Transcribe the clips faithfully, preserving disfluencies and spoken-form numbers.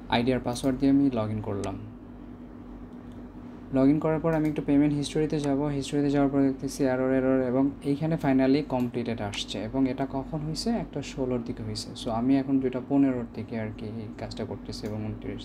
ID আর password দিয়ে আমি log in করলাম। লগ ইন করার পর আমি একটু পেমেন্ট হিস্টোরিতে যাব। হিস্টোরিতে যাওয়ার পর দেখতেছি এরর এরর এবং এইখানে ফাইনালি কমপ্লিটেড আসছে এবং এটা কখন হয়েছে? একটা ষোলোর দিকে হয়েছে। সো আমি এখন দুইটা পনেরোর দিকে আর কি এই কাজটা করতেছি এবং উনত্রিশ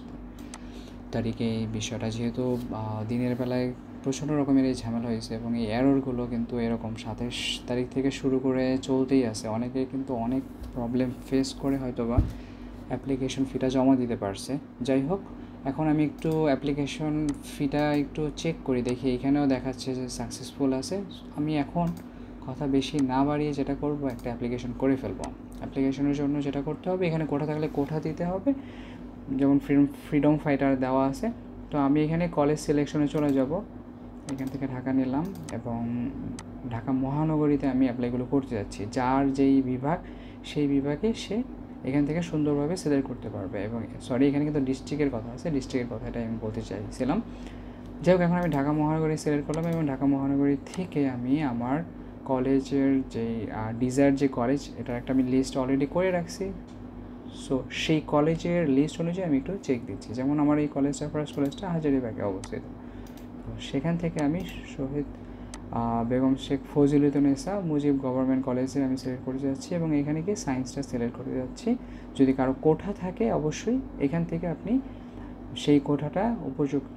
তারিখে এই বিষয়টা, যেহেতু দিনের বেলায় প্রচণ্ড রকমের এই ঝামেলা হয়েছে এবং এই এররগুলো কিন্তু এরকম সাতাশ তারিখ থেকে শুরু করে চলতেই আছে। অনেকে কিন্তু অনেক প্রবলেম ফেস করে হয়তো বা অ্যাপ্লিকেশন ফিটা জমা দিতে পারছে। যাই হোক, এখন আমি একটু অ্যাপ্লিকেশন ফিটা একটু চেক করি, দেখি এখানেও দেখাচ্ছে যে সাকসেসফুল আছে। আমি এখন কথা বেশি না বাড়িয়ে যেটা করব, একটা অ্যাপ্লিকেশন করে ফেলবো। অ্যাপ্লিকেশনের জন্য যেটা করতে হবে, এখানে কোঠা থাকলে কোঠা দিতে হবে, যেমন ফ্রিডম ফ্রিডম ফাইটার দেওয়া আছে। তো আমি এখানে কলেজ সিলেকশনে চলে যাব, এখান থেকে ঢাকা নিলাম এবং ঢাকা মহানগরীতে আমি অ্যাপ্লাইগুলো করতে যাচ্ছি। যার যেই বিভাগ সেই বিভাগে সে এখান থেকে সুন্দরভাবে সিলেক্ট করতে পারবে। এবং সরি, এখানে কিন্তু ডিস্ট্রিক্টের কথা আছে, ডিস্ট্রিক্টের কথাটা আমি বলতে চাইছিলাম। যাই হোক, এখন আমি ঢাকা মহানগরী সিলেক্ট করলাম এবং ঢাকা মহানগরী থেকে আমি আমার কলেজের যেই ডিজায়ার যে কলেজ, এটার একটা আমি লিস্ট অলরেডি করে রাখছি। সো সেই কলেজের লিস্ট অনুযায়ী আমি একটু চেক দিচ্ছি। যেমন আমার এই কলেজটা, ফার্স্ট কলেজটা হাজারীবাগে অবস্থিত। তো সেখান থেকে আমি শহীদ বেগম শেখ ফজিলতুন্নেসা মুজিব গভর্নমেন্ট কলেজে আমি সিলেক্ট করতে যাচ্ছি এবং এখানে গিয়ে সায়েন্সটা সিলেক্ট করতে যাচ্ছি। যদি কারো কোঠা থাকে অবশ্যই এখান থেকে আপনি সেই কোঠাটা উপযুক্ত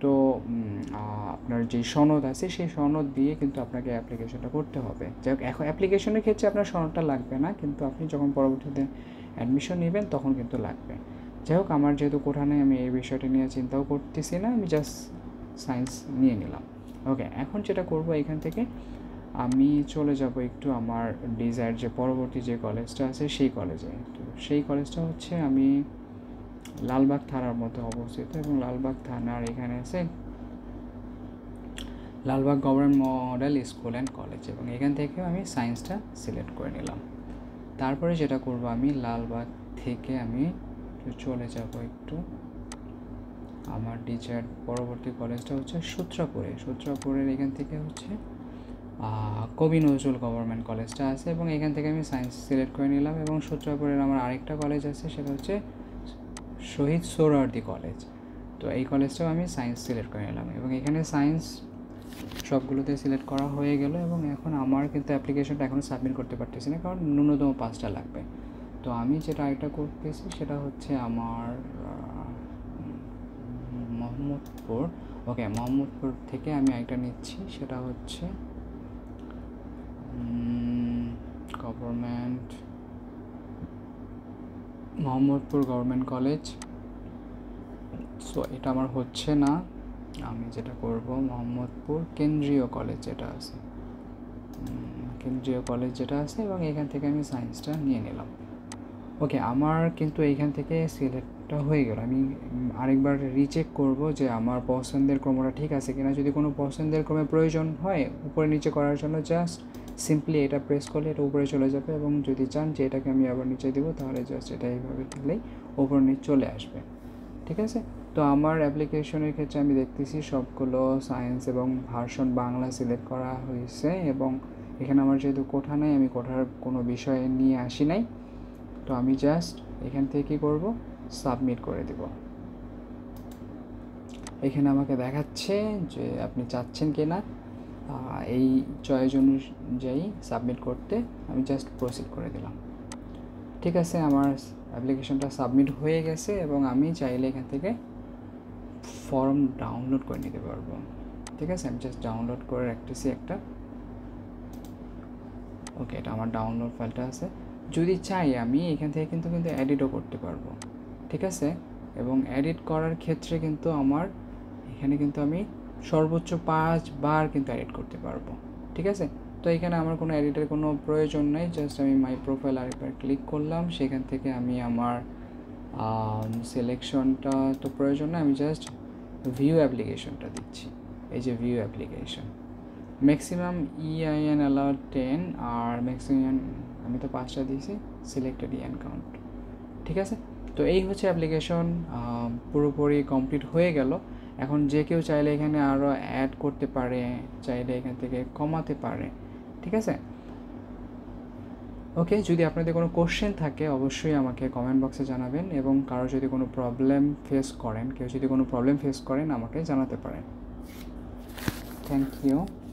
আপনার যে সনদ আছে সেই সনদ দিয়ে কিন্তু আপনাকে অ্যাপ্লিকেশনটা করতে হবে। যাই হোক, এখন অ্যাপ্লিকেশনের ক্ষেত্রে আপনার সনদটা লাগবে না, কিন্তু আপনি যখন পরবর্তীতে অ্যাডমিশন নেবেন তখন কিন্তু লাগবে। যাই হোক, আমার যেহেতু কোঠা নেই, আমি এই বিষয়টা নিয়ে চিন্তাও করতেছি না, আমি জাস্ট সায়েন্স নিয়ে নিলাম। ওকে, এখন যেটা করব, এখান থেকে আমি চলে যাব একটু আমার ডিজায়ার যে পরবর্তী যে কলেজটা আছে সেই কলেজে। তো সেই কলেজটা হচ্ছে আমি লালবাগ থানার মধ্যে অবস্থিত এবং লালবাগ থানার এখানে আছে Lalbagh government model school and college এবং এখান থেকেও আমি সায়েন্সটা সিলেক্ট করে নিলাম। তারপরে যেটা করব, আমি লালবাগ থেকে আমি চলে যাব একটু আমার ডিজায়ার পরবর্তী কলেজটা হচ্ছে সূত্রাপুরে। সূত্রাপুরের এখান থেকে হচ্ছে কবি নজরুল গভর্নমেন্ট কলেজটা আছে এবং এখান থেকে আমি সায়েন্স সিলেক্ট করে নিলাম। এবং সূত্রাপুরের আমার আরেকটা কলেজ আছে, সেটা হচ্ছে শহীদ সোহরাওয়ার্দী কলেজ। তো এই কলেজটাও আমি সায়েন্স সিলেক্ট করে নিলাম এবং এখানে সায়েন্স সবগুলোতে সিলেক্ট করা হয়ে গেল এবং এখন আমার কিন্তু অ্যাপ্লিকেশনটা এখনও সাবমিট করতে পারতেছি না, কারণ ন্যূনতম পাঁচটা লাগবে। তো আমি যেটা আরেকটা করতেছি সেটা হচ্ছে আমার মোহাম্মদপুর। ওকে, মোহাম্মদপুর থেকে আমি আরেকটা নিচ্ছি, সেটা হচ্ছে government Mohammadpur government college. So এটা আমার হচ্ছে না, আমি যেটা করব মোহাম্মদপুর কেন্দ্রীয় কলেজ যেটা আছে, কেন্দ্রীয় কলেজ যেটা আছে এবং এখান থেকে আমি সায়েন্সটা নিয়ে নিলাম। ওকে, আমার কিন্তু এইখান থেকে সিলেক্টটা হয়ে গেল। আমি আরেকবার রিচেক করব যে আমার পছন্দের ক্রমটা ঠিক আছে কিনা। যদি কোনো পছন্দের ক্রমে প্রয়োজন হয় উপরে নিচে করার জন্য, জাস্ট সিম্পলি এটা প্রেস করলে এটা উপরে চলে যাবে এবং যদি চান যে এটাকে আমি আবার নিচে দেবো তাহলে জাস্ট এটা এইভাবে দিলেই উপরে নিচে চলে আসবে। ঠিক আছে, তো আমার অ্যাপ্লিকেশনের ক্ষেত্রে আমি দেখতেছি সবগুলো সায়েন্স এবং ভার্সন বাংলা সিলেক্ট করা হয়েছে এবং এখানে আমার যেহেতু কোঠা নেই, আমি কোঠার কোনো বিষয় নিয়ে আসি নাই। তো আমি জাস্ট এখান থেকে কী করবো, সাবমিট করে দেব। এখানে আমাকে দেখাচ্ছে যে আপনি চাচ্ছেন কি না এই চয়েস অনুযায়ী সাবমিট করতে। আমি জাস্ট প্রসিড করে দিলাম। ঠিক আছে, আমার অ্যাপ্লিকেশনটা সাবমিট হয়ে গেছে এবং আমি চাইলে এখান থেকে ফর্ম ডাউনলোড করে নিতে পারবো। ঠিক আছে, আমি জাস্ট ডাউনলোড করে রাখতেছি একটা। ওকে, এটা আমার ডাউনলোড ফাইলটা আছে। যদি চাই আমি এখান থেকে কিন্তু কিন্তু এডিটও করতে পারবো। ঠিক আছে, এবং এডিট করার ক্ষেত্রে কিন্তু আমার এখানে কিন্তু আমি সর্বোচ্চ পাঁচবার কিন্তু এডিট করতে পারবো। ঠিক আছে, তো এখানে আমার কোনো এডিটের কোনো প্রয়োজন নেই। জাস্ট আমি মাই প্রোফাইল আরেকবার ক্লিক করলাম, সেখান থেকে আমি আমার সিলেকশনটা তো প্রয়োজন নেই, আমি জাস্ট ভিউ অ্যাপ্লিকেশনটা দিচ্ছি। এই যে view application, maximum EIN allowed ten আর ম্যাক্সিমাম আমি তো পাঁচটা দিয়েছি, সিলেক্টেড ইএন কাউন্ট। ঠিক আছে, তো এই হচ্ছে অ্যাপ্লিকেশন পুরোপুরি কমপ্লিট হয়ে গেল। এখন যে কেউ চাইলে এখানে আরও অ্যাড করতে পারে, চাইলে এখান থেকে কমাতে পারে। ঠিক আছে, ওকে, যদি আপনাদের কোনো কোশ্চেন থাকে অবশ্যই আমাকে কমেন্ট বক্সে জানাবেন, এবং কারো যদি কোনো প্রবলেম ফেস করেন কেউ যদি কোনো প্রবলেম ফেস করেন আমাকে জানাতে পারেন। Thank you.